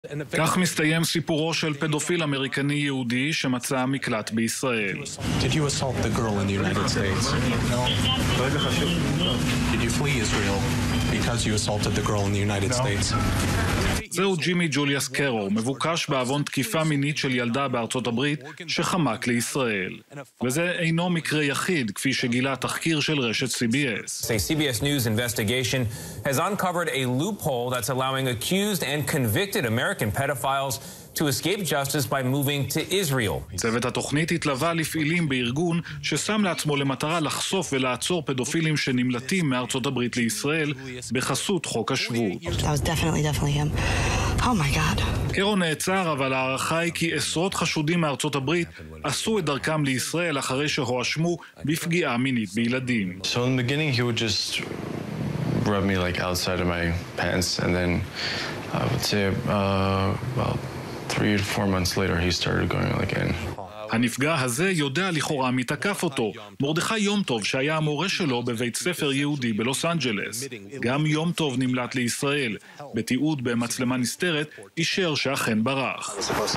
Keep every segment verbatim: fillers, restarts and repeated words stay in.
כך מסתיים סיפורו של פדופיל אמריקני יהודי שמצא מקלט בישראל. Did you assault the girl in the United States? No. Did you flee Israel because you assaulted the girl in the United States? זהו ג'ימי ג'וליאס קרו, מבוקש בעוון תקיפה מינית של ילדה בארצות הברית שחמק לישראל. וזה אינו מקרה יחיד, כפי שגילה תחקיר של רשת סי בי אס. A C B S News investigation has uncovered a loophole that's allowing accused and convicted American pedophiles to escape justice by moving to Israel. צוות התוכנית התלווה לפעילים בארגון ששם לעצמו למטרה לחשוף ולעצור פדופילים שנמלטים מארצות הברית לישראל בחסות חוק השבות. That was definitely, definitely him. Oh my God. קרו נעצר, אבל הערכה היא כי עשרות חשודים מארצות הברית עשו את דרכם לישראל אחרי שהואשמו בפגיעה מינית בילדים. So in the beginning he would just rub me like outside of my pants, and then I would say uh, about three to four months later he started going like in. הנפגע הזה יודע לכאורה מי תקף אותו. מרדכי יום טוב, שהיה המורה שלו בבית ספר יהודי בלוס אנג'לס. גם יום טוב נמלט לישראל. בתיעוד במצלמה נסתרת, אישר שאכן ברח.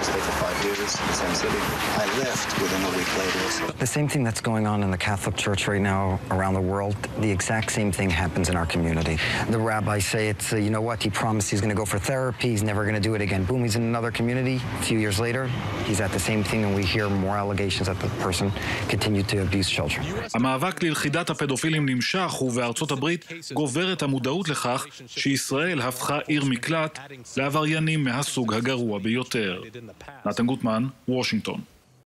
The same thing that's going on in the Catholic Church right now around the world, the exact same thing happens in our community. The rabbis say it's, uh, you know what, he promised he's going to go for therapy, he's never going to do it again. Boom, he's in another community. A few years later, he's at the same thing, and we hear more allegations that the person continued to abuse children. המאבק ללכידת הפדופילים נמשך, ובארצות הברית גוברת המודעות לכך שישראל הפכה עיר מקלט לעבריינים מהסוג הגרוע ביותר. נתן גוטמן, וושינגטון.